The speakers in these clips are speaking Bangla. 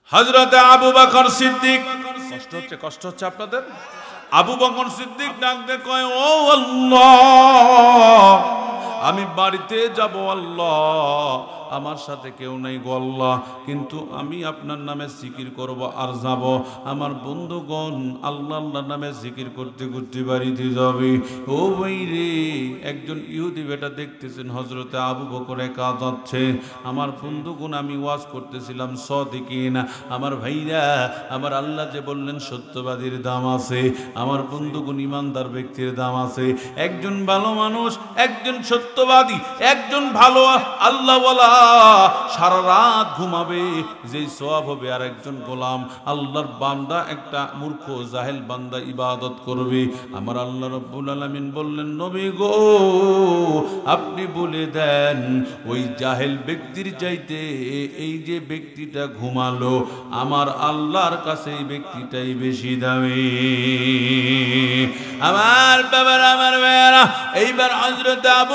হযরত আবু বকর সিদ্দিক, কষ্ট হচ্ছে আপনাদের? আবু বকর সিদ্দিক ডাক দিয়ে কয়, ও আল্লাহ, আমি বাড়িতে যাব আল্লাহ, আমার সাথে কেউ নাই গো আল্লাহ, কিন্তু আমি আপনার নামে জিকির করব আর যাব। আমার বন্ধুগণ আল্লাহ আল্লাহর নামে জিকির করতে করতে বাড়িতে যাবে। ও ভাই রে, একজন ইহুদি বেটা দেখতেছেন হযরতে আবু বকর একা যাচ্ছে। আমার বন্ধুগণ আমি ওয়াজ করতেছিলাম সাদিকিন, আমার ভাইরা, আমার আল্লাহ যে বললেন সত্যবাদীর দাম আছে, আমার বন্ধুগণ ইমানদার ব্যক্তির দাম আছে। একজন ভালো মানুষ, একজন সত্যবাদী, একজন ভালো আল্লাহওয়ালা সারা রাত ঘুমাবে, যে সওয়াব হবে। আর একজন গোলাম আল্লাহর বান্দা, একটা মূর্খ জাহেল বান্দা ইবাদত করবে। আমার আল্লাহ রাব্বুল আলামিন বললেন, নবী গো আপনি বলে দেন ওই জাহেল ব্যক্তির চাইতে এই যে ব্যক্তিটা ঘুমালো, আমার আল্লাহর কাছে এই ব্যক্তিটাই বেশি দামি। আমার বাবার, আমার ভাইয়েরা, এইবার হযরত আবু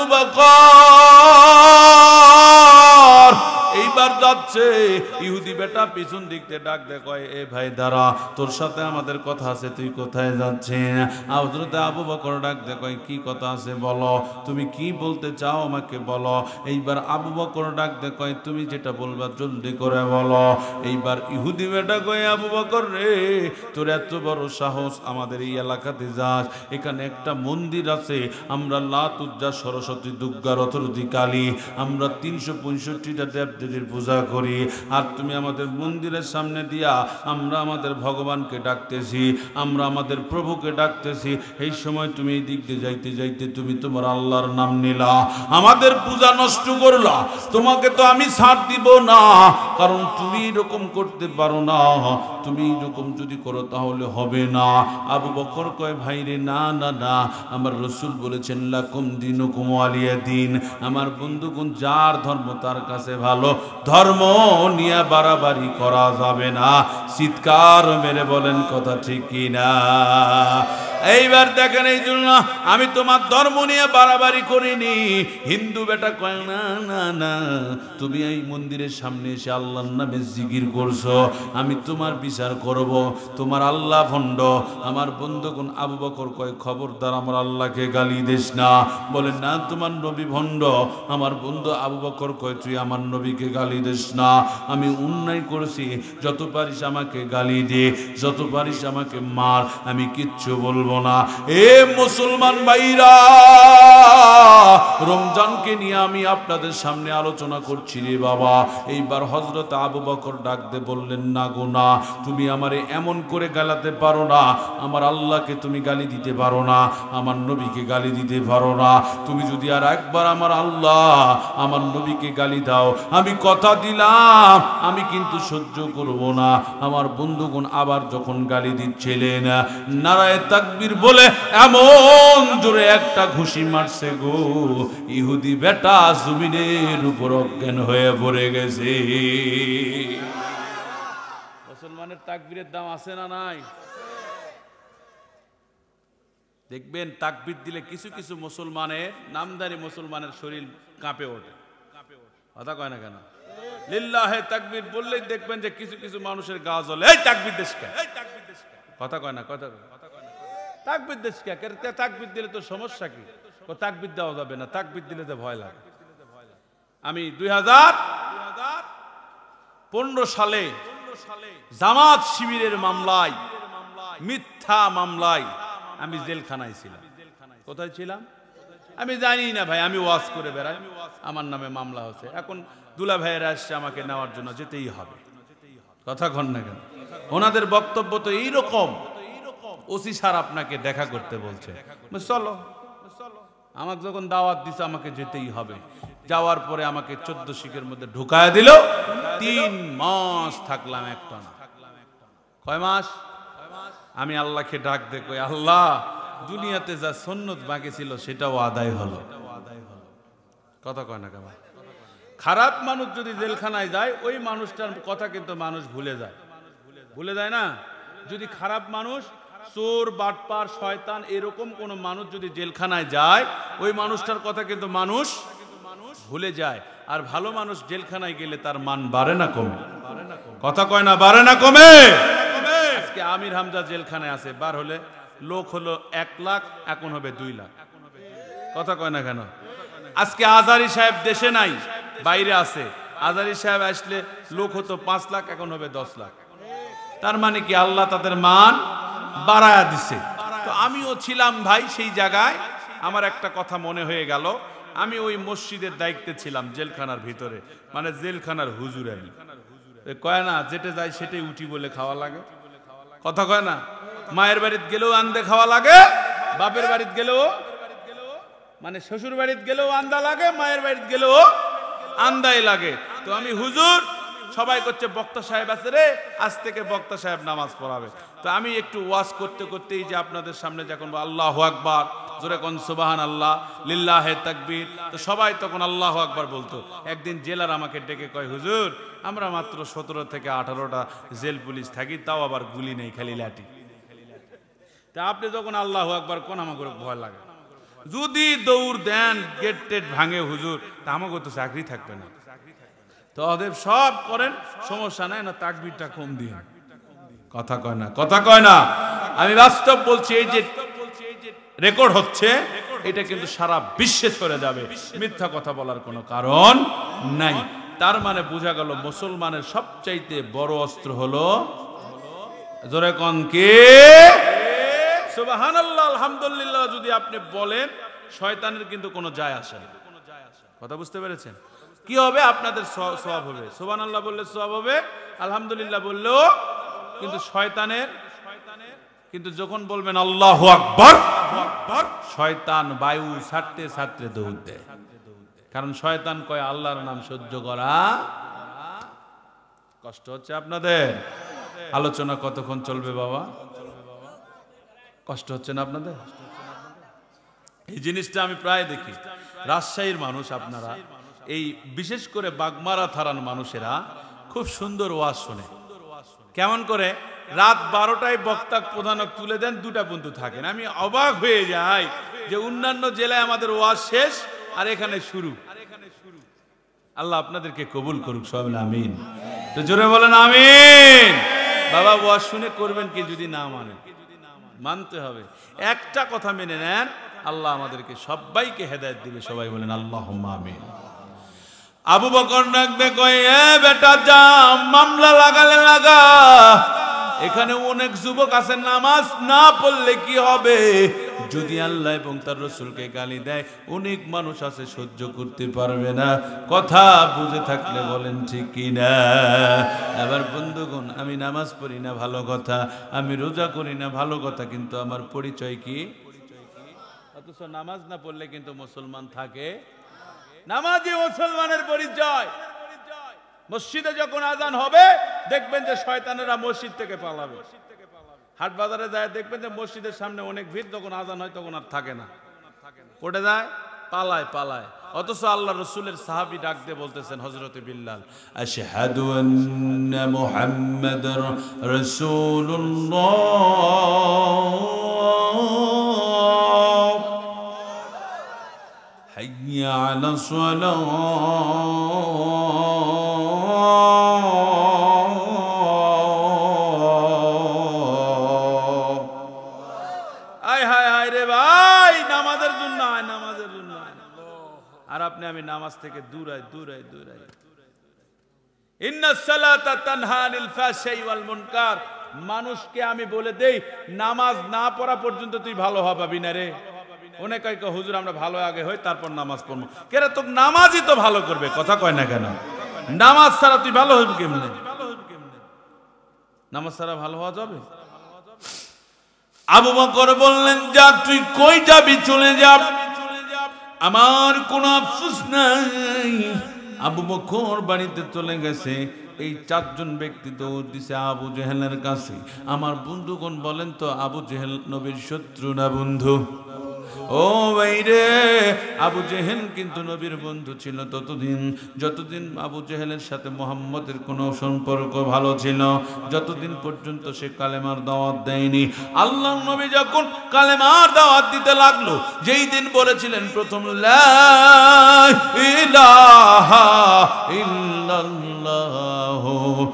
বকর এইবার যাচ্ছে। ইহুদি বেটা পিছন দিক দিয়ে ডাক দেয়, কয় এ ভাই দাঁড়া, তোর সাথে আমাদের কথা আছে, তুই কোথায় যাচ্ছিস? হযরত আবু বকর ডাক দেয়, কয় কি কথা আছে বলো, তুমি কি বলতে চাও আমাকে বলো। এইবার আবু বকর ডাক দেয়, কয় তুমি যেটা বলবা জলদি করে বলো। এইবার ইহুদি বেটা কয়, আবু বকর রে, তোর এত বড় সাহস, আমাদের এই এলাকাতে যাস, এখানে একটা মন্দির আছে, আমরা লাত, উজ্জা, সরস্বতী, দুর্গা, রথরথী, কালী, আমরা 365টা দেবদেবীর পূজা করি, আর তুমি আমাদের মন্দিরের সামনে দিয়া আমরা আমাদের ভগবানকে ডাকতেছি, আমরা আমাদের প্রভুকে ডাকতেছি। এই সময় তুমি এই দিক দিয়ে যাইতে যাইতে তুমি তোমার আল্লাহর নাম নিলা, আমাদের পূজা নষ্ট করলা, তোমাকে তো আমি ছাড় দিব না, কারণ তুমি এরকম করতে পারো না, তুমি এরকম যদি করো তাহলে হবে না। আবু বকর কয়, ভাই রে, না না না, আমার রাসূল বলেছেন লাকুম দীনুকুম ওয়ালিয়া দ্বীন, আমার বন্ধুগণ যার ধর্ম তার কাছে ভালো, ধর্ম নিয়ে বাড়াবাড়ি করা যাবে না। চিৎকার মেরে বলেন কথা ঠিক কিনা? এইবার দেখেন, এই জন্য আমি তোমার ধর্ম নিয়ে বাড়াবাড়ি করিনি। হিন্দু বেটা কয়, না না না, তুমি এই মন্দিরের সামনে এসে আল্লাহর নামে জিকির করছো, আমি তোমার বিচার করব, তোমার আল্লাহ ভণ্ড। আমার বন্ধুগণ আবু বকর কয়, খবরদার আমার আল্লাহকে গালি দিস না। বলে, না তোমার নবী ভণ্ড। আমার বন্ধু আবু বকর কয়, তুই আমার নবীকে গালি দিস না, আমি অন্যায় করেছি, যত পারিস আমাকে গালি দে, যত পারিস আমাকে মার, আমি কিচ্ছু বলবো না। এ মুসলমান ভাইরা, রমজানকে নিয়ে আমি আপনাদের সামনে আলোচনা করছি রে বাবা। এইবার হযরত আবু বকর ডাক দে বললেন, না গো না, তুমি আমারে এমন করে গালাতে পারো না, আমার আল্লাহকে তুমি গালি দিতে পারো না, আমার নবীকে গালি দিতে পারো না। তুমি যদি আর একবার আমার আল্লাহ, আমার নবীকে গালি দাও, আমি কথা দিলাম আমি কিন্তু সহ্য করব না। আমার বন্ধুগণ আবার যখন গালি দিচ্ছিলেন, নারায়ে তাকবীর বলে এমন জোরে একটা ঘুষি মারছে গো, ইহুদি বেটা জমিনের উপর অজ্ঞান হয়ে পড়ে গেছে। মুসলমানের তাকবীরের দাম আছে না নাই? দেখবেন তাকবীর দিলে কিছু কিছু মুসলমানের, নামদারি মুসলমানের শরীর কাঁপে ওঠে। কথা কয় না কেন? লিল্লাহে তাকবীর বললেই দেখবেন যে কিছু কিছু মানুষের গা জ্বলে, এই তাকবীর দেশ কে? কথা কয় না, কথা কয় তাকবীর দেশ কে? তাকবীর দিলে তো সমস্যা কি? তাকবীর দেওয়া যাবে না, তাকবীর দিলে যে ভয় লাগে। আমি 2015 সালে জামাত শিবিরের মামলায়, মিথ্যা মামলায় আমি জেলখানায় ছিলাম। কোথায় ছিলাম আমি জানি না ভাই, আমি ওয়াজ করে বেড়াই, আমার নামে মামলা হচ্ছে। এখন দুলা ভাইয়েরা আসছে আমাকে নেওয়ার জন্য, যেতেই হবে। কথা কন না কেন? ওনাদের বক্তব্য তো এইরকম, ওসি স্যার আপনাকে দেখা করতে বলছে, চলো। আমাকে যখন দাওয়াত দিছে আমাকে যেতেই হবে। যাওয়ার পরে আমাকে 14 শিখের মধ্যে ঢুকায় দিল। 3 মাস থাকলাম একটানা। কয় মাস? আমি আল্লাহকে ডাক দে কই, আল্লাহ দুনিয়াতে যা সুন্নত বাকি ছিল সেটাও আদায় হলো। কথা কয় না কেন? খারাপ মানুষ যদি জেলখানায় যায়, ওই মানুষটার কথা কিন্তু মানুষ ভুলে যায়, ভুলে যায় না? যদি খারাপ মানুষ, চোর, বাটপার, শয়তান, এরকম কোন মানুষ যদি জেলখানায় যায়, ওই মানুষটার কথা কিন্তু মানুষ ভুলে যায়। আর ভালো মানুষ জেলখানায় গেলে তার মান বাড়ে না কমে? কথা কয় না, বাড়ে না কমে? আজকে আমির হামজা জেলখানায় আছে, বার হলে লোক হলো 1 লাখ, এখন হবে 2 লাখ। কথা কয় না কেন? আজকে আজারি সাহেব দেশে নাই, বাইরে আছে। আজারি সাহেব আসলে লোক হতো 5 লাখ, এখন হবে 10 লাখ। তার মানে কি আল্লাহ তাদের মান বাড়ায়া দিছে। তো আমিও ছিলাম ভাই সেই জায়গায়। আমার একটা কথা মনে হয়ে গেল, আমি ওই মসজিদের দায়িত্বে ছিলাম জেলখানার ভিতরে, মানে জেলখানার হুজুর। আমি কয় না যেটা যাই সেটাই উঠি বলে খাওয়া লাগে। কথা কয় না? মায়ের বাড়িতে গেলেও আন্দে খাওয়া লাগে, বাপের বাড়িতে গেলেও, মানে শ্বশুর বাড়িতে গেলেও আন্দা লাগে, মায়ের বাড়িতে গেলেও আন্দাই লাগে। তো আমি হুজুর, সবাই করছে বক্তা সাহেব আছে রে, আজ থেকে বক্তা সাহেব নামাজ পড়াবে। তো আমি একটু ওয়াজ করতে করতেই যে আপনাদের সামনে যখন আল্লাহু আকবার, জোরে কোন সুবহানাল্লাহ, লিল্লাহে তাকবীর, তো সবাই তখন আল্লাহু আকবার বলতো। একদিন জেলার আমাকে ডেকে কয়, হুজুর আমরা মাত্র 17 থেকে 18টা জেল পুলিশ থাকি, তাও আবার গুলি নেই, খালি লাঠি। তা আপনি যখন আল্লাহু আকবার কোন, আমাকে ভয় লাগে। যদি দৌড় দেন গেট টেট ভাঙে হুজুর, তা আমাকে তো চাকরি থাকবে না। তো অতএব সব করেন, সমস্যা নাই, না তাকবীরটা কম দিন। কথা কয় না, কথা কয় না। আমি বাস্তব বলছি, এই যে রেকর্ড হচ্ছে এটা কিন্তু সারা বিশ্বে ছড়ে যাবে, মিথ্যা কথা বলার কোনো কারণ নাই। তার মানে বোঝা গেল মুসলমানের সবচাইতে বড় অস্ত্র হলো, জোরে কোন কি? সুবহানাল্লাহ, আলহামদুলিল্লাহ যদি আপনি বলেন, শয়তানের কিন্তু কোনো যায় আসে না। কথা বুঝতে পেরেছেন? কি হবে? আপনাদের সওয়াব হবে। সুবহানাল্লাহ বললে সওয়াব হবে, আলহামদুলিল্লাহ বললেও। কিন্তু শয়তানের, কিন্তু যখন বলবেন আল্লাহু আকবার, শয়তান বায়ু ছাড়তে ছাড়তে দৌড় দেয়। কারণ শয়তান কয় আল্লাহর নাম সহ্য করা কষ্ট হচ্ছে। আপনাদের আলোচনা কতক্ষণ চলবে বাবা? কষ্ট হচ্ছে না আপনাদের? এই জিনিসটা আমি প্রায় দেখি। রাজশাহীর মানুষ আপনারা, এই বিশেষ করে বাগমারা থানার মানুষেরা খুব সুন্দর ওয়াজ শোনে। কেমন করে? রাত 12টায় বক্তা প্রধানক তুলে দেন, 2টা পর্যন্ত থাকেন। আমি অবাক হয়ে যাই যে অন্যান্য জেলায় আমাদের ওয়াজ শেষ আর এখানে শুরু। আল্লাহ আপনাদেরকে কবুল করুক, সবাই বলে আমিন। তো জোরে বলেন আমিন। বাবা ওয়াজ শুনে করবেন কি? যদি না মানেন, মানতে হবে। একটা কথা মেনে নেন, আল্লাহ আমাদেরকে সবাইকে হেদায়েত দিবে। সবাই বলেন আল্লাহুম্মা আমিন। আবু বকর ডাকতে কয়, এ বেটা যা, মামলা লাগালে লাগা। এখানে অনেক যুবক আছে, নামাজ না পড়লে কি হবে? যদি আল্লাহ এবং তার রাসূলকে গালি দেয়, অনেক মানুষ আছে সহ্য করতে পারবে না। কথা বুঝে থাকলে বলেন ঠিক কি না? আবার বন্ধুগণ, আমি নামাজ পড়ি না ভালো কথা, আমি রোজা করি না ভালো কথা, কিন্তু আমার পরিচয় কি? অথচ নামাজ না পড়লে কিন্তু মুসলমান থাকে। নামাজি মুসলমানের পরিচয়। মসজিদে যখন আজান হবে, দেখবেন যে শয়তানেরা মসজিদ থেকে পালাবে। হাট বাজারে যায়, দেখবেন যে মসজিদের সামনে অনেক ভিড়, যখন আজান হয় তখন আর থাকে না, পড়ে যায়, পালায় পালায়। অথচ আল্লাহ রাসূলের সাহাবী ডাক দিয়ে বলতেছেন, হযরত বিল্লাল, আশহাদু আন্না মুহাম্মাদার রাসূলুল্লাহ, হাইয়া আলাস সালাহ। আর আপনি আমি নামাজ থেকে দূরাই। ইন্নাস সালাতা তানহা আনিল ফাহশাই ওয়াল মুনকার। মানুষকে আমি বলে দেই, নামাজ না পড়া পর্যন্ত তুই ভালো হবি না রে। অনেকে কয়, হুজুর আমরা ভালো আগে হই তারপর নামাজ পড়বো। কেন? তো নামাজই তো ভালো করবে। কথা কয় না কেন? নামাজ ছাড়া তুই ভালো হবি কেমনে? নামাজ ছাড়া ভালো হওয়া যাবে? আবু বকর বললেন, যা, তুই কই যাবি চলে যা, আমার কোনো আফসোস নাই। আবু বকর বাড়িতে চলে গেছে। এই 4 জন ব্যক্তি দৌড় দিছে আবু জেহেলের কাছে। আমার বন্ধুগণ বলেন তো, আবু জেহেল নবীর শত্রু না বন্ধু? ও ভাইরে, আবু জেহেল কিন্তু নবীর বন্ধু ছিল ততদিন যতদিন আবু জেহেলের সাথে মুহাম্মদের কোনো সম্পর্ক ভালো ছিল, যতদিন পর্যন্ত সে কালেমার দাওয়াত দেয়নি। আল্লাহর নবী যখন কালেমার দাওয়াত দিতে লাগলো, যেই দিন বলেছিলেন প্রথম লা ইলাহা ইল্লাল্লাহু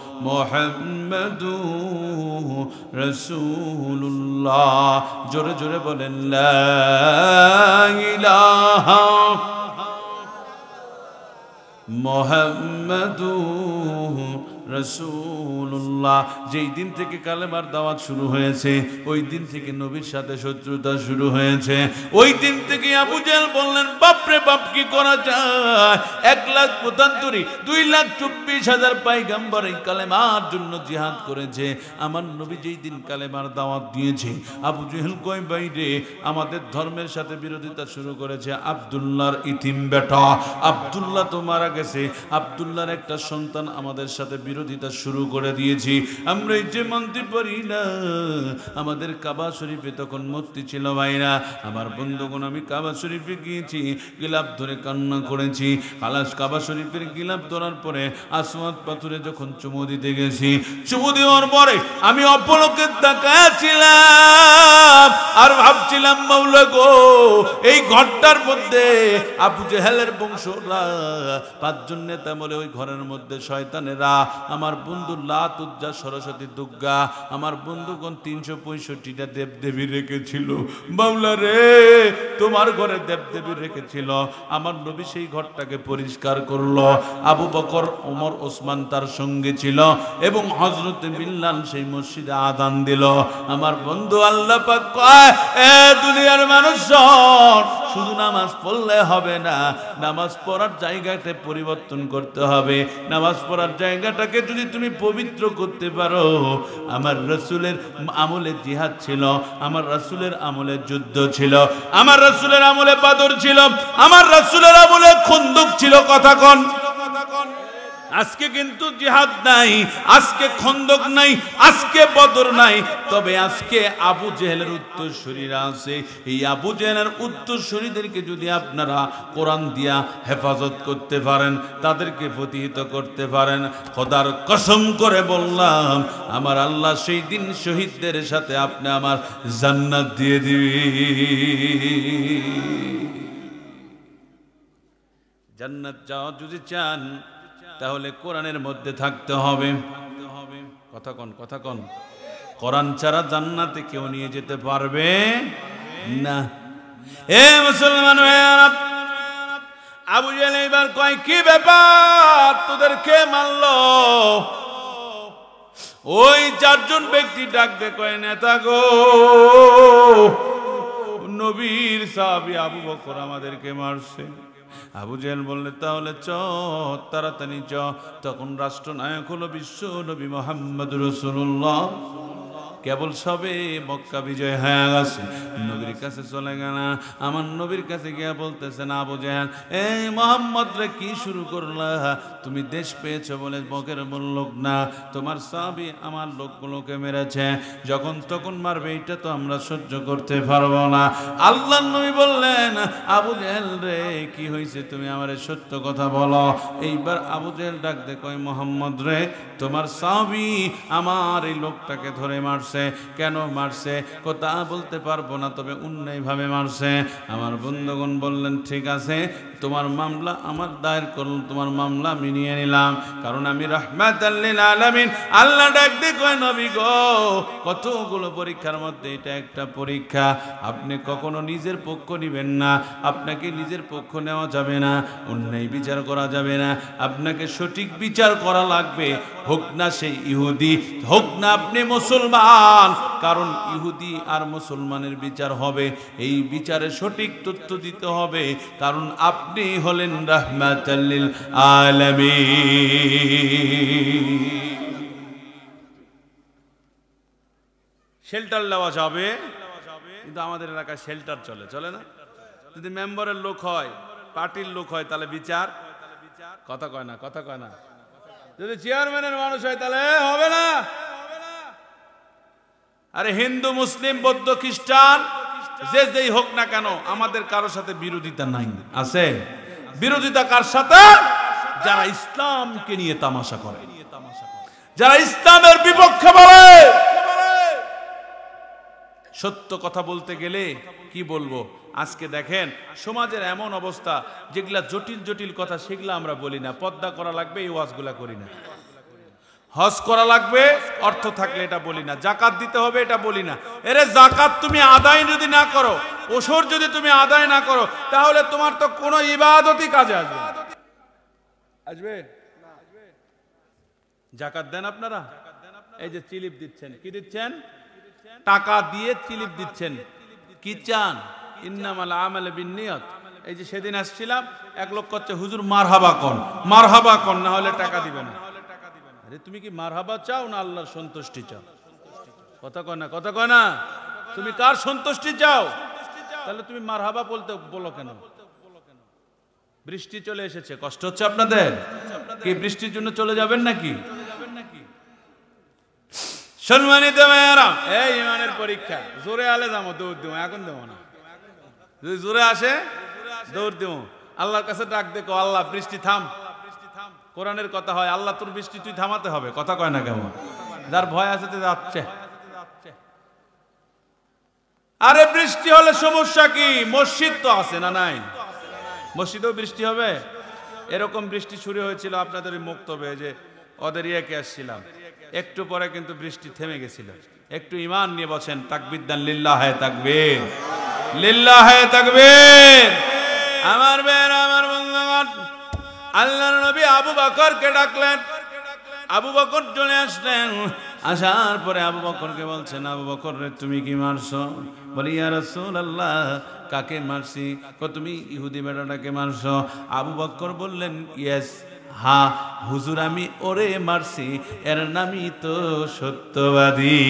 মুহাম্মাদুর রাসূলুল্লাহ, জোরে জোরে বলেন লা ইলাহা মুহাম্মাদুর রাসূলুল্লাহ। যেই দিন থেকে কালেমার দাওয়াত শুরু হয়েছে, ওই দিন থেকে নবীর সাথে শত্রুতা শুরু হয়েছে। ওই দিন থেকে আবু জেহেল বললেন, বাপরে বাপ, কি করা যায়? 1,75,000 2,24,000 পয়গম্বর এই কালেমার জন্য জিহাদ করেছে। আমার নবী যেই দিন কালেমার দাওয়াত দিয়েছে, আবু জেহেল কয়, বাইরে আমাদের ধর্মের সাথে বিরোধিতা শুরু করেছে। আব্দুল্লাহর ইতিম বেটা আব্দুল্লাহ তো মারা গেছে, আব্দুল্লাহর একটা সন্তান আমাদের সাথে বিরোধিতা শুরু করে দিয়েছি। আমরা এই যে মানতে পারি না। আমাদের কাবা শরীফে তখন মূর্তি ছিল ভাইরা আমার বন্ধুগণ, আমি কাবা শরীফে গিয়েছি, গিলাপ ধরে কান্না করেছি। খালাস কাবা শরীফের গিলাপ ধরার পরে আসওয়াদ পাথরে যখন চুমু দিতে গেছি, চুমু দেওয়ার পরে আমি অপলকে তাকাচ্ছিলাম আর ভাবছিলাম, মাওলা গো, এই ঘরটার মধ্যে আবু জেহেলের বংশরা 5 জন নেতা বলে, ওই ঘরের মধ্যে শয়তানেরা আমার বন্ধু লাত, উজ্জা, সরস্বতী, দুর্গা, আমার বন্ধুগণ 365টা দেবদেবী রেখেছিল। মাওলা রে, তোমার ঘরে দেবদেবী রেখেছিল। আমার নবী সেই ঘরটাকে পরিষ্কার করলো। আবু বকর, ওমর, ওসমান তার সঙ্গে ছিল এবং হযরত বিল্লাল সেই মসজিদে আযান দিল। আমার বন্ধু আল্লাহ পাক কয়, এ দুনিয়ার মানুষ, শুধু নামাজ পড়লে হবে না, নামাজ পড়ার জায়গাতে পরিবর্তন করতে হবে। নামাজ পড়ার জায়গাটাকে যদি তুমি পবিত্র করতে পারো, আমার রাসূলের আমলে জিহাদ ছিল, আমার রাসূলের আমলে যুদ্ধ ছিল, আমার রাসূলের আমলে বদর ছিল, আমার রাসূলের আমলে খন্দক ছিল। কথা কোন? আজকে কিন্তু জিহাদ নাই, আজকে খন্দক নাই, আজকে বদর নাই, তবে আজকে আবু জেহেলের উত্তরসূরিরা আছে। এই আবু জেহেলের উত্তরসূরিদেরকে যদি আপনারা কোরআন দিয়া হেফাজত করতে পারেন, তাদেরকে প্রতিহিত করতে পারেন, খোদার কসম করে বললাম, আমার আল্লাহ সেই দিন শহীদদের সাথে আপনি আমার জান্নাত দিয়ে দিবি। জান্নাত যাওয়া যদি চান, তাহলে কোরআনের মধ্যে থাকতে হবে। কথা কোন? কথা কোন? কোরআন ছাড়া জান্নাতে কেউ নিয়ে যেতে পারবে না। এ মুসলমান ভাইরা, আবু জেহেল এবার কয়, কি ব্যাপার, তোদের কে মারলো? ওই 4 জন ব্যক্তি ডাকতে কয়, নেতা গো, নবীর সাহাবী আবু বকর আমাদেরকে মারছে। আবু জেহেল বললে, তাহলে চ, তাড়াতাড়ি চ। তখন রাষ্ট্রনায়ক হলো বিশ্ব নবী মুহাম্মদুর রাসূলুল্লাহ। কেবল সবে মক্কা বিজয় হয়ে গেছে, নবীর কাছে চলে গেল। আমার নবীর কাছে গিয়া বলতেছে, না আবু জেহেল, এই মুহাম্মদ রে কি শুরু করলা? তুমি দেশ পেয়েছো বলে বকের লোক না, তোমার সাহাবী আমার লোকগুলোকে মেরেছে, যখন তখন মারবে, এটা তো আমরা সহ্য করতে পারবো না। আল্লাহর নবী বললেন, আবু জেহেল রে, কি হয়েছে, তুমি আমারে সত্য কথা বলো। এইবার আবু জেহেল ডাক দে কয়, মুহাম্মদ রে, তোমার সাহাবী আমার এই লোকটাকে ধরে মারছে। কেন মারছে? কথা বলতে পারবো না, তবে অন্যায়ভাবে মারছে। আমার বন্ধুগণ বললেন, ঠিক আছে, তোমার মামলা আমার দায়ের করল, তোমার মামলা আমি নিয়ে নিলাম, কারণ আমি রাহমাতাল লিল আলামিন। আল্লাহ ডাক দিয়ে কয়, নবী গো, কতগুলো পরীক্ষার মধ্যে এটা একটা পরীক্ষা। আপনি কখনো নিজের পক্ষ নিবেন না, আপনাকে নিজের পক্ষ নেওয়া যাবে না, অন্যায় বিচার করা যাবে না, আপনাকে সঠিক বিচার করা লাগবে। হোক না সেই ইহুদি, হোক না আপনি মুসলমান, কারণ ইহুদি আর মুসলমানের বিচার হবে, এই বিচারে সঠিক তথ্য দিতে হবে, কারণ আপনি হলেন রাহমাতাল লিল আলামিন। শেল্টার দেওয়া যাবে, কিন্তু আমাদের এলাকায় শেল্টার চলে, চলে না। যদি মেম্বারের লোক হয়, পার্টির লোক হয়, তাহলে বিচার। কথা কয় না, কথা কয় না। যদি চেয়ারম্যানের মানুষ হয়, তাহলে হবে না। আরে হিন্দু, মুসলিম, বৌদ্ধ, খ্রিস্টান যে যেই হোক না কেন আমাদের কারোর সাথে বিরোধিতা নাই। আছে বিরোধিতা কার সাথে? যারা ইসলামকে নিয়ে তামাশা করে, যারা ইসলামের বিপক্ষে বলে। সত্য কথা বলতে গেলে কি বলবো, আজকে দেখেন সমাজের এমন অবস্থা, যেগুলা জটিল জটিল কথা সেগুলা আমরা বলি না। পর্দা করা লাগবে এই ওয়াজগুলা করি না, হজ করা লাগবে অর্থ থাকলে এটা বলি না, জাকাত দিতে হবে এটা বলি না। এরে জাকাত তুমি আদায় যদি না করো, ওসর যদি তুমি আদায় না করো, তাহলে তোমার তো কোনো ইবাদতই কাজে আসবে না। আসবে? জাকাত দেন আপনারা? এই যে চিলিপ দিচ্ছেন, কি দিচ্ছেন? টাকা দিয়ে চিলিপ দিচ্ছেন। কি চান? ইন্নামাল আমালু বিন্নিয়াত। এই যে সেদিন আসছিলাম, এক লোক করছে হুজুর মারহাবা কোন, মারহাবা কোন, না হলে টাকা দিবে না। আরে তুমি কি মারহাবা চাও না আল্লাহর সন্তুষ্টি চাও? কথা কয় না, কথা কয় না। তুমি কার সন্তুষ্টি চাও? তাহলে তুমি মারহাবা বলতে বলো কেন? বৃষ্টি চলে এসেছে, কষ্ট হচ্ছে আপনাদের? কি বৃষ্টির জন্য চলে যাবেন নাকি? সম্মানিত ভাইয়েরা, এই ইমানের পরীক্ষা। জোরে আলে যাবো, দৌড় দেবো, এখন দেবো না। যদি জোরে আসে দৌড় দেবো। আল্লাহর কাছে ডাক দেখো, আল্লাহ বৃষ্টি থাম। কোরআনের কথা হয়, আল্লাহ তোর বৃষ্টি তুই থামাতে হবে। কথা কয় না কেমন? যার ভয় আছে যাচ্ছে। আরে বৃষ্টি হলে সমস্যা কি? মসজিদ তো আছে না নাই? মসজিদেও বৃষ্টি হবে। এরকম বৃষ্টি শুরু হয়েছিল আপনাদের মুক্তবে, যে ওদের ইয়েকে আসছিলাম, একটু পরে কিন্তু বৃষ্টি থেমে গেছিল। একটু ইমান নিয়ে বসেন, তাকবীর দেন, লিল্লাহে তাকবীর, লিল্লাহে তাকবীর। আমার বের, আমার বন্ধুগণ, আল্লাহর নবী আবু বকরকে ডাকলেন। আবু বকর চলে আসলেন। আসার পরে আবু বকরকে বলছেন, আবু বকর রে তুমি কি মারছো? বলি ইয়া রাসূলুল্লাহ, কাকে মারছি? তুমি ইহুদি বেটাটাকে মারছো। আবু বকর বললেন, ইয়েস, হ্যাঁ হুজুর, আমি ওরে মারছি, এর নামই তো সত্যবাদী।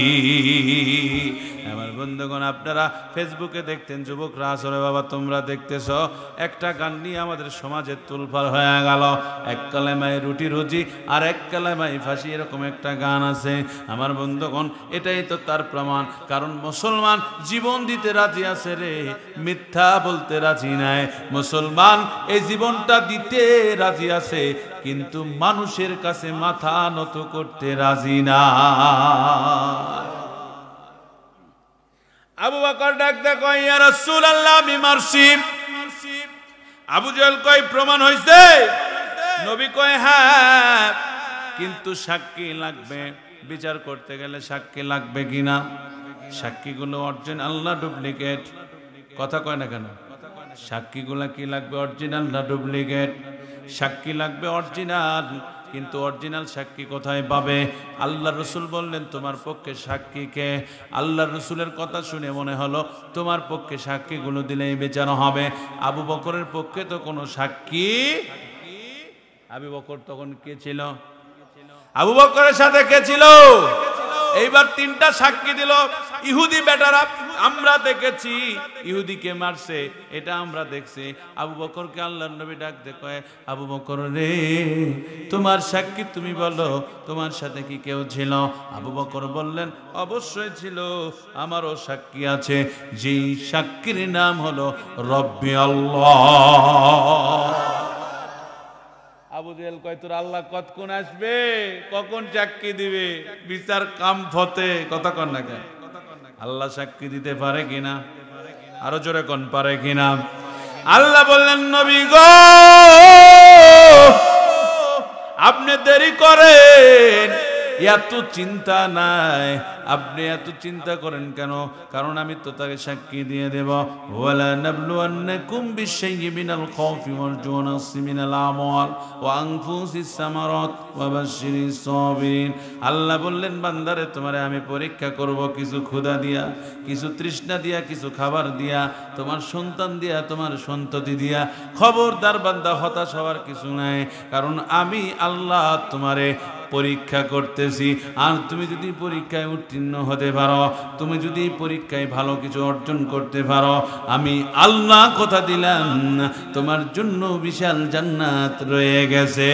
আমার বন্ধুগণ, আপনারা ফেসবুকে দেখতেন, যুবকরা আসলে বাবা তোমরা দেখতেছ, একটা গান নিয়ে আমাদের সমাজে তুলফাল হয়ে গেল। এক কালেমায় রুটি রুজি আর এক কালেমায় ফাঁসি, এরকম একটা গান আছে। আমার বন্ধুগণ, এটাই তো তার প্রমাণ। কারণ মুসলমান জীবন দিতে রাজি আছে রে, মিথ্যা বলতে রাজি নাই। মুসলমান এই জীবনটা দিতে রাজি আছে, কিন্তু মানুষের কাছে মাথা নত করতে রাজি না। আবু বকর ডাক দে কয়, ইয়া রাসূলুল্লাহ আমি মারছি। আবু জেহেল কয়, প্রমাণ হইছে? নবী কয়, হ্যাঁ, কিন্তু সাক্ষী লাগবে। বিচার করতে গেলে সাক্ষী লাগবে কিনা? সাক্ষীগুলো অরিজিনাল না ডুপ্লিকেট? কথা কয় না কেন? সাক্ষীগুলা কি লাগবে, অরিজিনাল না ডুপ্লিকেট? সাক্ষী লাগবে অরিজিনাল, কিন্তু অরিজিনাল সাক্ষী কোথায় পাবে? আল্লাহ রসুল বললেন, তোমার পক্ষে সাক্ষী কে? আল্লাহ রসুলের কথা শুনে মনে হলো তোমার পক্ষে সাক্ষীগুলো দিলেই বিচার হবে। আবু বকরের পক্ষে তো কোনো সাক্ষী। আবু বকর তখন কে ছিল? আবু বকরের সাথে কে ছিল? এইবার তিনটা সাক্ষী দিল ইহুদি বেটারা। আমরা দেখেছি ইহুদিকে মারছে, এটা আমরা দেখছি। আবু বকরকে আল্লাহর নবী ডাক দে কয়, আবু বকর রে, তোমার সাক্ষী তুমি বলো, তোমার সাথে কি কেউ ছিল? আবু বকর বললেন, অবশ্যই ছিল, আমারও সাক্ষী আছে। যেই সাক্ষীর নাম হলো রব্বি আল্লাহ। আবু জেহেল কয়, তোর আল্লাহ কতক্ষণ আসবে, কখন সাক্ষী দিবে? বিচার কাম ফতে। কথা কন না কেন? আল্লাহ সাক্ষী দিতে পারে কিনা? আরো জোরে কোন পারে কিনা? আল্লাহ বললেন, নবী গো, আপনি দেরি করেন, এত চিন্তা নাই। আপনি এত চিন্তা করেন কেন? কারণ আমি তো তাকে সাক্ষী দিয়ে দেব। ওয়ালা নাবলুয়ান্নাকুম বিশাইয়্যিন মিনাল খাউফি ওয়াল জু'i ওয়া নাকসিন মিনাল আমওয়াল ওয়া আনফুসিস সামারাত ওয়া বাশশিরিস সাবিরিন। আল্লাহ বললেন, বান্দারে তোমারে আমি পরীক্ষা করব, কিছু ক্ষুধা দিয়া, কিছু তৃষ্ণা দিয়া, কিছু খাবার দিয়া, তোমার সন্তান দিয়া, তোমার সন্ততি দিয়া। খবরদার বান্দা, হতাশ হওয়ার কিছু নাই, কারণ আমি আল্লাহ তোমারে পরীক্ষা করতেছি। আর তুমি যদি পরীক্ষায় উত্তীর্ণ হতে পারো, তুমি যদি পরীক্ষায় ভালো কিছু অর্জন করতে পারো, আমি আল্লাহ কথা দিলাম, তোমার জন্য বিশাল জান্নাত রয়ে গেছে।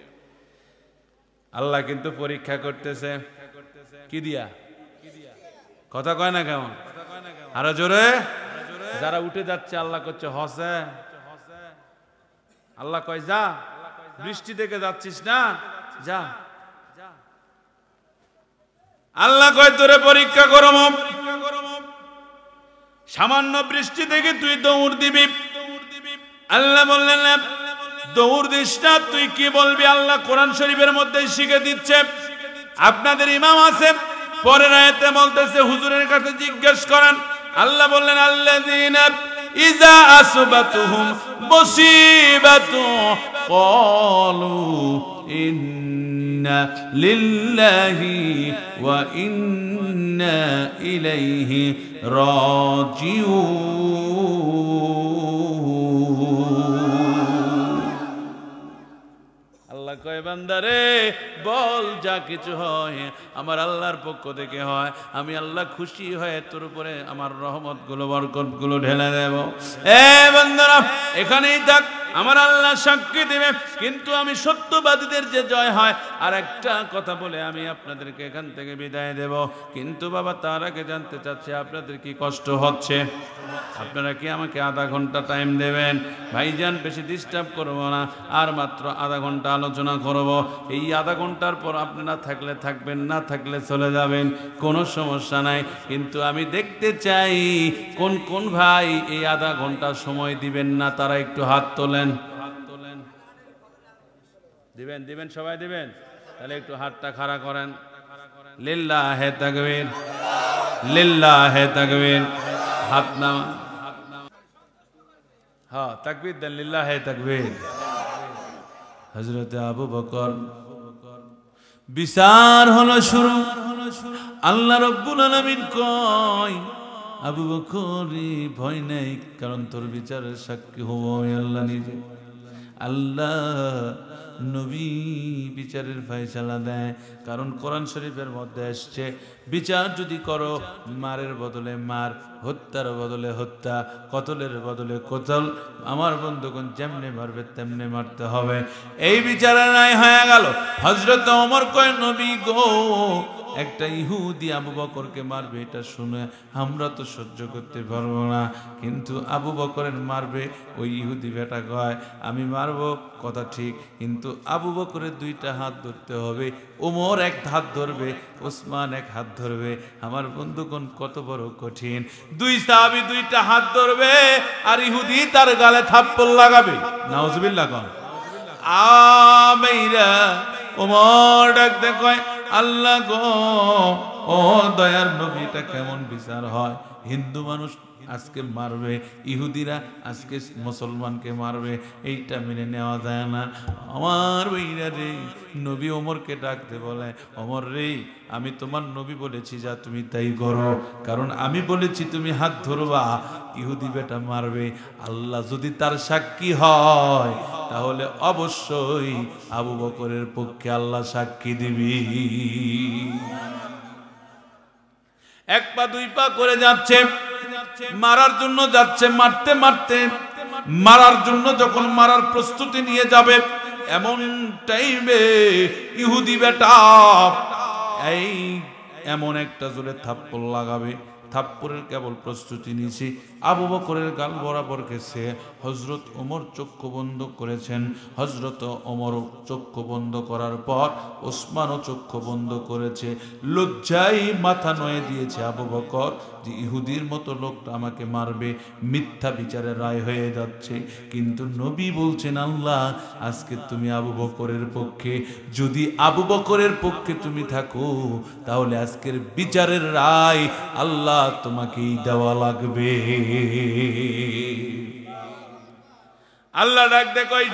আল্লাহ কিন্তু পরীক্ষা করতেছে কি দিয়া? কথা কয় না কেমন? আরো জোরে। যারা উঠে যাচ্ছে আল্লাহ করছে হসে, আল্লাহ কয় যা, বৃষ্টি দেখে যাচ্ছিস না, যা। আল্লাহ কয় তোরে পরীক্ষা করব, সামান্য বৃষ্টি দেখে তুই দৌড় দিবি। আল্লাহ বললেন না দৌড় দিস না, তুই কি বলবি? আল্লাহ কোরআন শরীফের মধ্যে শিখে দিচ্ছে। আপনাদের ইমাম আছে, পরের আয়াতে বলতেছে হুজুরের কাছে জিজ্ঞেস করেন। আল্লাহ বললেন আল্লাযীনা ইযা আসবাতুহুম মুসিবাতু ক্বালু ইন্না লিল্লাহি ওয়া ইন্না ইলাইহি রাজিউন। আল্লাহ কয় বান্দারে বল যা কিছু হয় আমার আল্লাহর পক্ষ থেকে হয়, আমি আল্লাহ খুশি হয়ে তোর উপরে আমার রহমত গুলো বরকত গুলো ঢেলে দেব। এ বান্দারা এখানেই থাক, আমার আল্লাহ সাক্ষী দেবে। কিন্তু আমি সত্যবাদীদের যে জয় হয় আর একটা কথা বলে আমি আপনাদেরকে এখান থেকে বিদায় দেব। কিন্তু বাবা তার আগে জানতে চাচ্ছি আপনাদের কি কষ্ট হচ্ছে? আপনারা কি আমাকে আধা ঘন্টা টাইম দেবেন? ভাইজান বেশি ডিস্টার্ব করবো না, আর মাত্র আধা ঘন্টা আলোচনা করব। এই আধা ঘন্টার পর আপনারা থাকলে থাকবেন, না থাকলে চলে যাবেন, কোনো সমস্যা নাই। কিন্তু আমি দেখতে চাই কোন কোন ভাই এই আধা ঘন্টা সময় দিবেন না, তারা একটু হাত তোলেন। দিবেন দিবেন সবাই দিবেন, তাহলে একটু হাতটা খাড়া করেন। লিল্লাহে তাকবীর, লিল্লাহে তাকবীর। হাত নামা, হ্যাঁ তাকবীর দেন, লিল্লাহে তাকবীর। হযরতে আবু বকর বিচার হলো শুরু। আল্লাহ রাব্বুল আলামিন কয় আবু বকর ভয় নেই, কারণ তোর বিচারের সাক্ষী হবো আমি আল্লাহ নিজে। আল্লাহ নবী বিচারের ফয়সালা দেয়, কারণ কোরআন শরীফের মধ্যে আসছে বিচার যদি করো মারের বদলে মার, হত্যার বদলে হত্যা, কতলের বদলে কতল। আমার বন্ধুগণ যেমনে মারবে তেমনে মারতে হবে। এই বিচারের রায় হয়ে গেল। হযরত ওমর কয় নবী গো, একটা ইহুদি আবু বকরকে মারবে, এটা শুনে আমরা তো সহ্য করতে পারবো না, কিন্তু আবু বকরের মারবে। ওই ইহুদি বেটা কয় আমি মারবো, কথা ঠিক, কিন্তু আবু বকরের দুইটা হাত ধরতে হবে। ওমর এক হাত ধরবে, ওসমান এক হাত ধরবে। আমার বন্ধুগণ কত বড় কঠিন। দুই সাহাবী দুইটা হাত ধরবে আর ইহুদি তার গালে থাপ্পড় লাগাবে। নাউজুবিল্লাহ কোন আমেইরা ওমর ডাকতে কয় আল্লাহ গো, ও দয়ার নবী, এটা কেমন বিচার হয়? হিন্দু মানুষ আজকে মারবে, ইহুদিরা আজকে মুসলমানকে মারবে, এইটা মেনে নেওয়া যায় না। আমার বইরা রে, নবী ওমরকে ডাকতে বলে ওমর রে, আমি তোমার নবী বলেছি যা তুমি তাই করো, কারণ আমি বলেছি তুমি হাত ধরবা, ইহুদি বেটা মারবে। আল্লাহ যদি তার সাক্ষী হয় তাহলে অবশ্যই আবু বকরের পক্ষে আল্লাহ সাক্ষী দিবি। এক পা দুই পা করে যাচ্ছে, মারার জন্য যাচ্ছে, মারতে মারতে মারার জন্য যখন মারার প্রস্তুতি নিয়ে যাবে, এমন টাইমে ইহুদি বেটা এই এমন একটা জোরে থাপ্পড় লাগাবে। থাপ্পড়ের কেবল প্রস্তুতি নিয়েছি, আবু বকরের গাল বরাবর গেছে। হযরত ওমর চক্ষু বন্ধ করেছেন। হযরত ওমর চক্ষু বন্ধ করার পর ওসমানও চক্ষু বন্ধ করেছে। লজ্জায় মাথা নয়ে দিয়েছে আবু বকর যে ইহুদির মতো লোকটা আমাকে মারবে, মিথ্যা বিচারের রায় হয়ে যাচ্ছে। কিন্তু নবী বলছেন আল্লাহ আজকে তুমি আবু বকরের পক্ষে, যদি আবু বকরের পক্ষে তুমি থাকো তাহলে আজকের বিচারের রায় আল্লাহ তোমাকেই দেওয়া লাগবে। আল্লাহ ডাক দে কই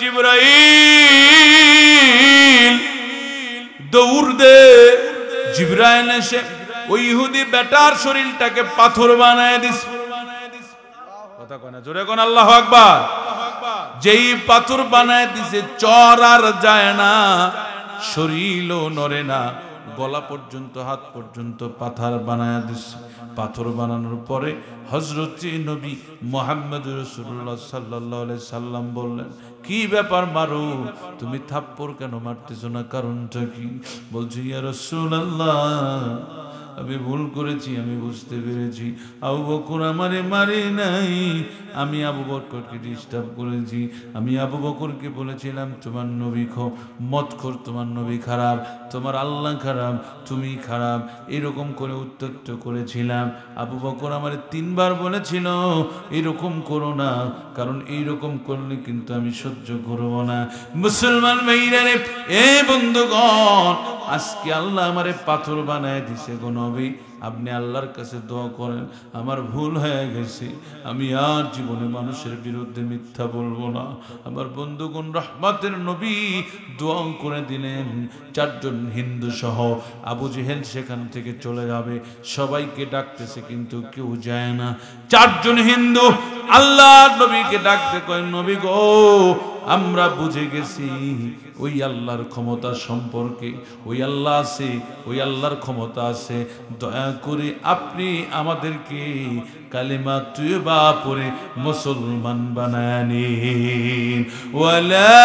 জিবরাইল দৌড় দে। জিবরাইল এসে ওই ইহুদি বেটার শরীরটাকে পাথর বানায় দিস। কথা কয় না, জোরে কোন আল্লাহু আকবার। যেই পাথর বানায় দিছে চর আর যায় না, শরীরও নড়ে না, গলা পর্যন্ত হাত পর্যন্ত পাথর বানায় দিছে। পাথর বানানোর পরে হযরত নবী মুহাম্মদ রাসূলুল্লাহ সাল্লাল্লাহু আলাইহি সাল্লাম বললেন কি ব্যাপার মারো, তুমি থাপ্পড় কেন মারতেছো না, কারণটা কি? বলছি ইয়া রাসূলুল্লাহ আমি ভুল করেছি, আমি বুঝতে পেরেছি। আবু বকর আমারে মারে নাই, আমি আবু বকরকে ডিস্টার্ব করেছি। আমি আবু বকরকে বলেছিলাম তোমার নবী মদখোর, তোমার নবী খারাপ, তোমার আল্লাহ খারাপ, তুমি খারাপ, এরকম করে উত্তক্ত করেছিলাম। আবু বকর আমারে 3 বার বলেছিল এরকম করো না, কারণ এইরকম করলে কিন্তু আমি সহ্য করব না। মুসলমান ভাইরা রে, এ বন্ধুগণ, আজকে আল্লাহ আমারে পাথর বানায় দিছে গো নবী। আপনি আল্লাহর কাছে দোয়া করেন, আমার ভুল হয়ে গেছে, আমি আর জীবনে মানুষের বিরুদ্ধে মিথ্যা বলবো না। আমার বন্ধুগণ, রহমতের নবী দোয়া করে দিলেন। 4 জন হিন্দু সহ আবু জেহেল সেখান থেকে চলে যাবে, সবাইকে ডাকতেছে কিন্তু কেউ যায় না। 4 জন হিন্দু আল্লাহর নবীকে ডাকতে কয়, নবী গো, আমরা বুঝে গেছি ওই আল্লাহর ক্ষমতা সম্পর্কে, ওই আল্লাহ আছে, ওই আল্লাহর ক্ষমতা আছে, দয়া করে আপনি আমাদেরকে কালিমা তয়্যিবা পড়ে মুসলমান বানায় নিন। ওয়ালা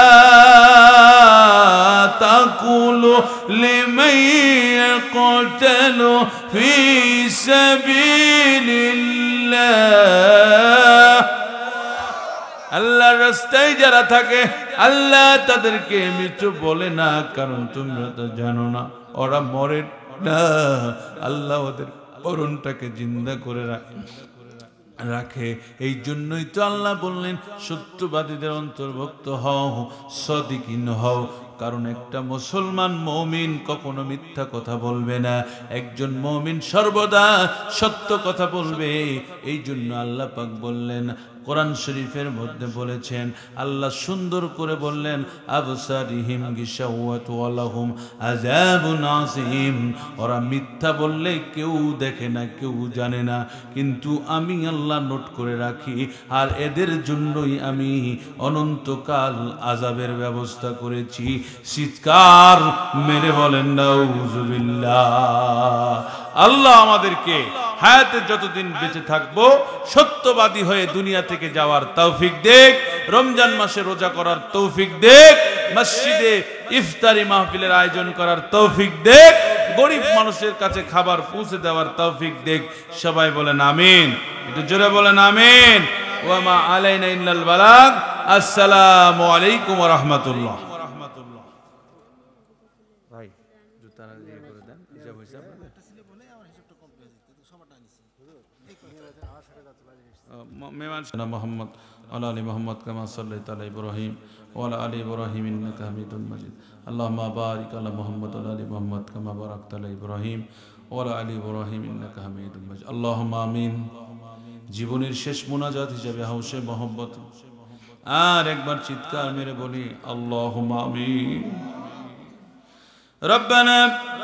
তাকুলু লিমান ইয়াকতালু ফি সাবিলিল্লাহ, আল্লাহর রাস্তায় যারা থাকে আল্লাহ তাদেরকে মৃত্যু বলে না, কারণ তোমরা তো জানো না ওরা মরে না, আল্লাহ ওদের মরণটাকে জিন্দা করে রাখে। এই জন্যই তো আল্লাহ বললেন সত্যবাদীদের অন্তর্ভুক্ত হও, সদিকিন হও। কারণ একটা মুসলমান মুমিন কখনো মিথ্যা কথা বলবে না, একজন মুমিন সর্বদা সত্য কথা বলবে। এই জন্য আল্লাহ পাক বললেন, কোরআন শরীফের মধ্যে বলেছেন, আল্লাহ সুন্দর করে বললেন, আবসারিহিম গিশাওয়াতু ওয়া লাহুম আযাবুন আযীম। ওরা মিথ্যা বললে কেউ দেখে না, কেউ জানে না, কিন্তু আমি আল্লাহ নোট করে রাখি, আর এদের জন্যই আমি অনন্তকাল আযাবের ব্যবস্থা করেছি। চিৎকার মেরে বলেন নাউযুবিল্লাহ। আল্লাহ আমাদেরকে হায়াতে যতদিন বেঁচে থাকবো সত্যবাদী হয়ে দুনিয়া থেকে যাওয়ার তৌফিক দেখ, রমজান মাসে রোজা করার তৌফিক দেখ, মসজিদে ইফতারি মাহফিলের আয়োজন করার তৌফিক দেখ, গরিব মানুষের কাছে খাবার পৌঁছে দেওয়ার তৌফিক দেখ। সবাই বলেন আমিন, একটু জোরে বলেন আমিন। ওয়া মা আলাইনা ইল্লাল বালাগ। আসসালামু আলাইকুম ওয়া রাহমাতুল্লাহ। ভাই জুতারা দিয়ে করে দেন, হিসাব হিসাব মোহাম্মদ আলা আলি মোহাম্মদ কামা সাল্লাল্লাহু আলা ইব্রাহিম ওয়া আলা আলি ইব্রাহিম ইন্নাকা হামিদুম মাজিদ। আল্লাহুম্মা বারিক আলা মুহাম্মদ ওয়া আলা আলি মুহাম্মদ কামা বারাকতা আলা ইব্রাহিম ওয়া আলা আলি ইব্রাহিম ইন্নাকা হামিদুম মাজিদ। আল্লাহুম্মা আমিন। জীবনের শেষ মুনাজাত হিসেবে হাউসে মোহাম্মত আর একবার চিৎকার মেরে বলি আল্লাহুম্মা আমিন। রব্বানা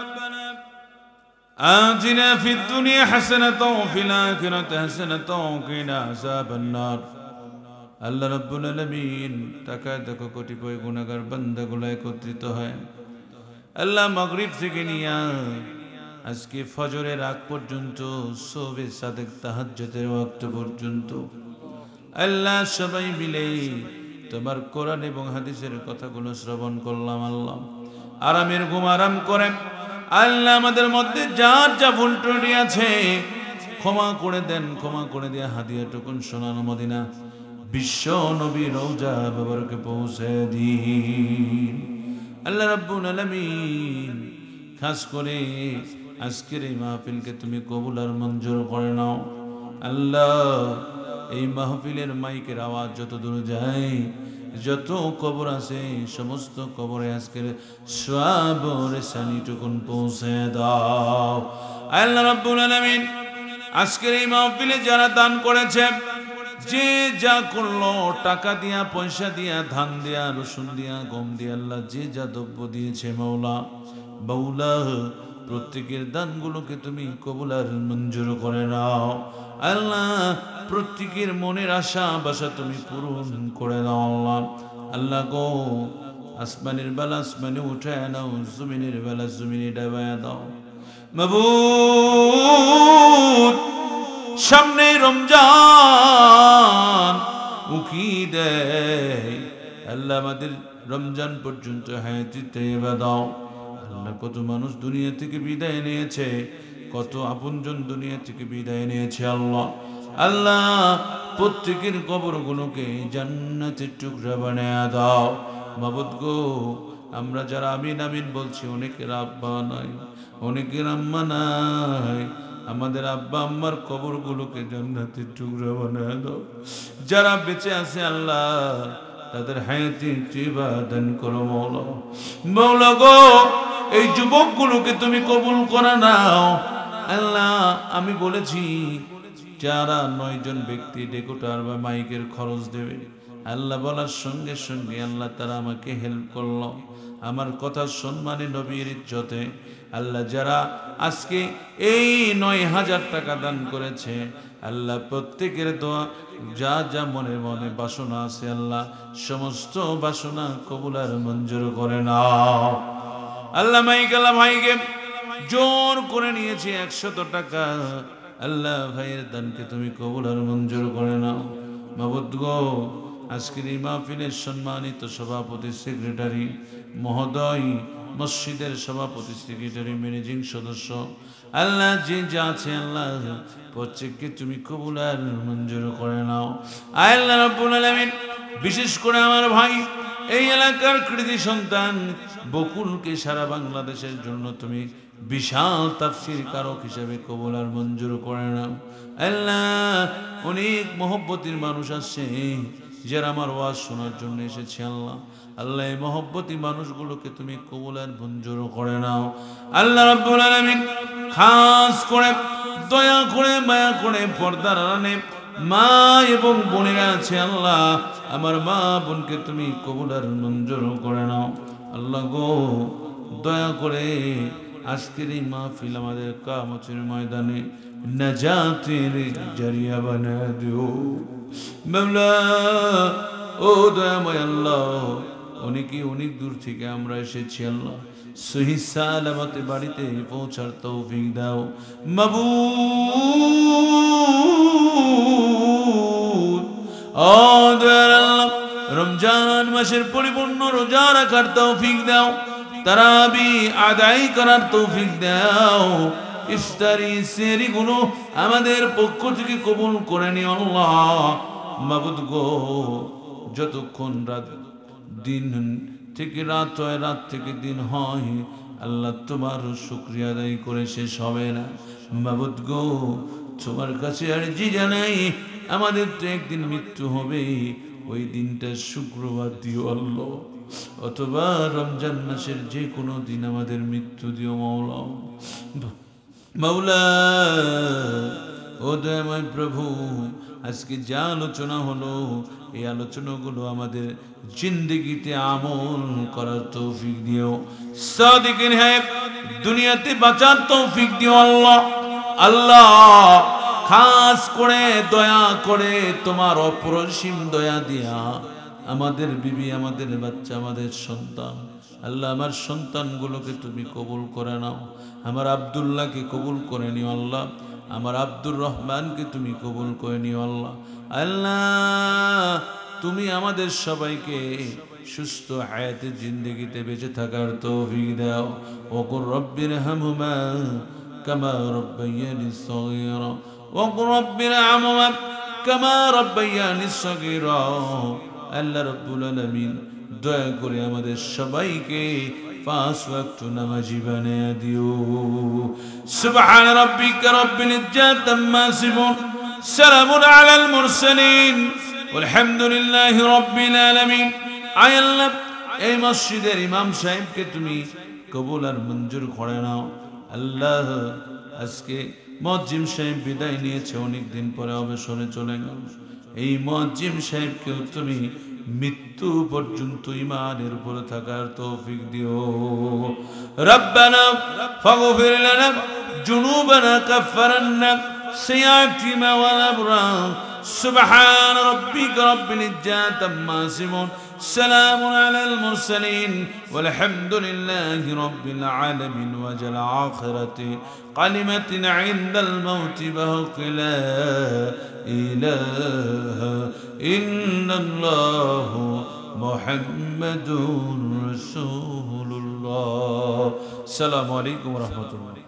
آتنا في الدنيا حسنة وفي الآخرة حسنة وقنا عذاب النار। আল্লাহ রাব্বুল আলামিন, তাকায় দেখো কতিপয় গুনাহগার বান্দাগুলো একত্রিত হয় আল্লাহ মাগরিব থেকে নিয়া আজকে ফজরের আগ পর্যন্ত, সুবহে সাদেক তাহাজ্জুদের ওয়াক্ত পর্যন্ত আল্লাহ সবাই মিলে তোমার কোরআন এবং হাদিসের কথাগুলো শ্রবণ করলাম। আল্লাহ আরামের ঘুম আরাম করে আল্লাহ আমাদের মধ্যে যার যা ভুল ত্রুটি আছে ক্ষমা করে দেন, ক্ষমা করে দিয়ে হাদিয়াটুকুন সোনার মদিনা বিশ্ব নবী রওজা বাবারকে পৌঁছে দিন। আল্লাহ রাব্বুল আলামিন, খাস করে আজকের এই মাহফিলকে তুমি কবুল আর মঞ্জুর করে নাও। আল্লাহ, এই মাহফিলের মাইকের আওয়াজ যত দূর যায়, যত কবর আছে সমস্ত কবরে আজকের সওয়াবের সানিটুকুন পৌঁছে দাও। আল্লাহ রাব্বুল আলামিন, আজকের এই মাহফিলে যারা দান করেছে, যে যা করলো, টাকা দিয়া, পয়সা দিয়া, ধান দিয়া, রসুন দিয়া, গম দিয়া, আল্লাহ যে যা দ্রব্য দিয়েছে মাওলা, প্রত্যেকের দানগুলোকে তুমি কবুল আর মঞ্জুর করে নাও। আল্লাহ, প্রত্যেকের মনের আশা বাসা তুমি পূরণ করে দাও। আল্লাহ আল্লাহ গো, আসমানের বেলা আসমানে উঠায় নাও, জমিনের বেলা জমিনে ডাবায় দাও। মাবুদ, সামনে রমজান উকি দেয়, আল্লাহ আমাদের রমজান পর্যন্ত হায়াতে তৈয়বা দাও। আল্লাহ কত মানুষ দুনিয়া থেকে বিদায় নিয়েছে, কত আপনজন দুনিয়া থেকে বিদায় নিয়েছে। আল্লাহ আল্লাহ প্রত্যেকের কবরগুলোকে জান্নাতের টুকরা বানায়া দাও। মাবুদ গো, আমরা যারা আমিন আমিন বলছি, অনেকের আব্বা নাই, অনেকের আম্মা নাই, আমাদের আব্বা আম্মার কবরগুলোকে জান্নাতের টুকরা বানায়া দাও। যারা বেঁচে আছে আল্লাহ তাদের হায়াতে তওবা দান করো মওলা। মওলা গো, এই যুবকগুলোকে তুমি কবুল করে নাও আল্লাহ। আমি বলেছি যারা 9 জন ব্যক্তি ডেকোটার বা মাইকের খরচ দেবে, আল্লাহ বলার সঙ্গে সঙ্গে আল্লাহ তারা আমাকে হেল্প করলো আমার কথা সম্মানে নবীর ইজ্জতে। আল্লাহ যারা আজকে এই 9000 টাকা দান করেছে আল্লাহ প্রত্যেকের দোয়া, যা যা মনে মনে বাসনা আছে আল্লাহ সমস্ত বাসনা কবুল আর মঞ্জুর করে নাও। আল্লাহ ভাইকে জোর করে নিয়েছে 100 টাকা, আল্লাহ ভাইয়ের দানকে তুমি কবুল আর মঞ্জুর করে নাও। মাবুদ গো, আজকের এই মাহফিলের সম্মানিত সভাপতি সেক্রেটারি মহোদয়, মসজিদের সভাপতি সেক্রেটারি ম্যানেজিং সদস্য, আল্লাহ যে যা আছে আল্লাহ প্রত্যেককে তুমি কবুল আর মঞ্জুর করে নাও। আল্লাহ রাব্বুল আলামিন বিশেষ করে আমার ভাই এই এলাকার কৃতি সন্তান বকুলকে সারা বাংলাদেশের জন্য তুমি বিশাল তাফসীর কারক হিসেবে কবুল আর মঞ্জুর করে নাও। আল্লাহ অনেক মহব্বতের মানুষ আসছে যারা আমার ওয়াজ শোনার জন্য এসেছে আল্লাহ। আল্লাহ এই মহব্বতী মানুষগুলোকে তুমি কবুল আর মঞ্জুর করে নাও। আল্লাহ রাব্বুল আলামিন খাস করে দয়া করে মায়া করে পর্দার আড়ালে মা এবং বোনেরা আছে আল্লাহ, আমার মা বোনকে তুমি কবুল আর মঞ্জুর করে নাও। আল্লাহ গো, দয়া করে আজকের এই মাহফিল আমাদের কিয়ামতের ময়দানে নাজাতের জরিয়া বানায় দিও মাওলা। ও দয়াময় আল্লাহ, অনেক দূর থেকে আমরা এসেছি আল্লাহ, সহি সালামতে বাড়িতে পৌঁছার তৌফিক দাও মাবুদ। ও দয়ার আল্লাহ, রমজান মাসের পরিপূর্ণ রোজা রাখার তৌফিক দাও, তারাবি আদায় করার তৌফিক দাও, ইফতারি সেহরি গুলো আমাদের পক্ষ থেকে কবুল করে নিও আল্লাহ। মাবুদ গো, যতক্ষণ রাত দিন থেকে রাত হয়, রাত থেকে দিন হয় আল্লাহ তোমার শুকরিয়া আদায় করে শেষ হবে না। মাবুদ গো, তোমার কাছে আরজি জানাই, আমাদের তো একদিন মৃত্যু হবে, ওই দিনটা শুক্রবার দিও আল্লাহ, অথবা রমজান মাসের যে কোনো দিন আমাদের মৃত্যু দিও মাওলা। মাওলা ও দয়াময় প্রভু, আজকে যা আলোচনা হলো এই আলোচনাগুলো আমাদের জিন্দেগিতে আমল করার তৌফিক দিও। সাদিকিন হ্যাঁ দুনিয়াতে বাঁচার তৌফিক দিও আল্লাহ। আল্লাহ খাস করে দয়া করে তোমার অপরিসীম দয়া দিয়া আমাদের বিবি, আমাদের বাচ্চা, আমাদের সন্তান, আল্লাহ আমার সন্তানগুলোকে তুমি কবুল করে নাও। আমার আব্দুল্লাহকে কবুল করে নিও আল্লাহ, আমার আব্দুর রহমানকে তুমি কবুল করে নিও আল্লাহ। আল্লাহ তুমি আমাদের সবাইকে সুস্থ হায়াতে জিন্দেগিতে বেঁচে থাকার তৌফিক দাও। ওকুর রব্বিরহামহুমা কামা রাব্বায়ানি সগীরা, ওকুর রব্বিরহামহুমা কামা রাব্বায়ানি সগীরা। আল্লাহ রাব্বুল আলামিন দয়া করে আমাদের সবাইকে 5 ওয়াক্ত নামাজি বানায়া দিও। সুবহান রাব্বিকা রাব্বিল ইজ্জাতি আম্মা ইয়াসিফুন, সালামুন আলাল মুরসালিন, আলহামদুলিল্লাহি রাব্বিল আলামিন। আয় আল্লাহ, এই মসজিদের ইমাম সাহেবকে তুমি কবুল আর মঞ্জুর করে নাও আল্লাহ। আজকে মুয়াজ্জিম সাহেব বিদায় নিয়েছে, অনেক দিন পরে অবসরে চলে গেল। এই মুয়াজ্জিম সাহেবকেও তুমি মৃত্যু পর্যন্ত ঈমানের উপরে থাকার তৌফিক দিও। রব্বানা ফাগফির লানা যুনুবানা কাফফারান্না সাইয়্যাতিনা ওয়াল আবরার। সুবহান রাব্বিকা রাব্বিল ইজ্জাতি আম্মা ইয়াসিফুন, সালামুন আলাল মুরসালিন, ওয়ালহামদুলিল্লাহি রাব্বিল আলামিন। ওয়াজাল আখিরাতি কালিমাতিন ইনদাল মাউতি বাকি লা ইলাহা ইল্লাল্লাহু মুহাম্মাদুর রাসূলুল্লাহ। রাহমাতুল্লাহ। আসসালামু আলাইকুম ওয়া রাহমাতুল্লাহ।